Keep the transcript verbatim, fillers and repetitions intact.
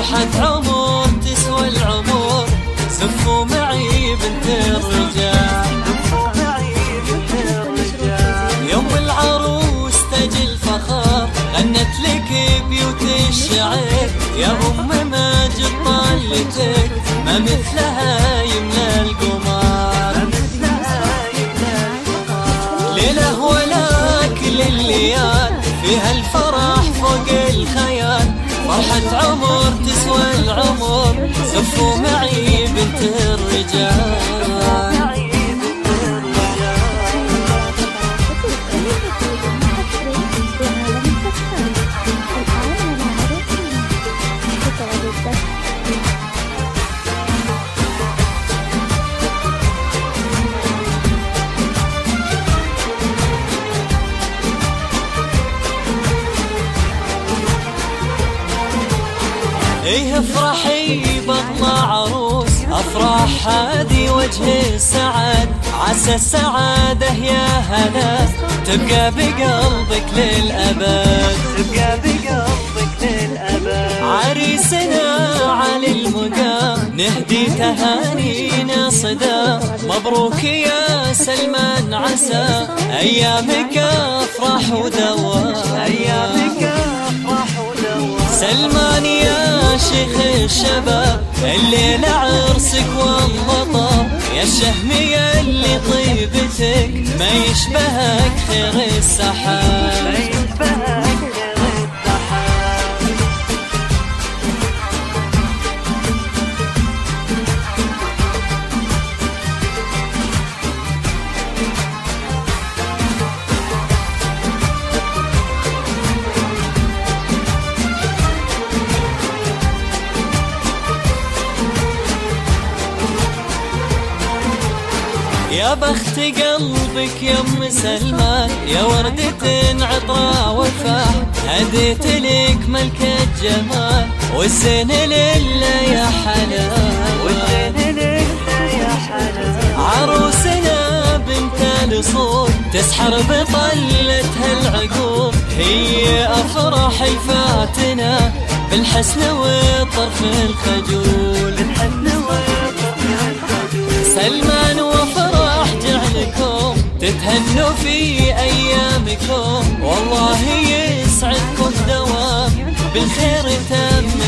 فرحة عمر تسوى العمر، زفوا معي بنت الرجال. يوم العروس تجي الفخار، غنت لك بيوت الشعر، يا أم ماجد طلتك ما مثلها يملى القمر. ليلة ولا كل الليال فيها الفرح فوق الخيال، فرحة عمر تسوى العمر، زفوا معي بنت الرجال. ايه افرحي بطلع عروس، افراح هادي وجه السعد، عسى السعادة يا هلا تبقى بقلبك للأبد، تبقى بقلبك للأبد. عريسنا على المقام نهدي تهانينا صدا، مبروك يا سلمان عسى أيامك أفراح ودوام، أيامك أفراح ودوام. سلمان يا شيخ الشباب الليلة عرسك والله، يا الشهمية اللي طيبتك ما يشبهك خير السحاب، ما يشبهك خير السحاب. يا بخت قلبك يا ام سلمان، يا وردة عطرة وفاح، هديت لك ملكة جمال، والزين لله يا حلال، والزين لله يا حلال. عروسنا بنت الأصول تسحر بطلتها العقول، هي أفرح الفاتنة بالحسن والطرف الخجول، بالحسن والطرف الخجول. سلمان وفرح جعلكم تتهنوا في أيامكم، والله يسعدكم دوام بالخير تم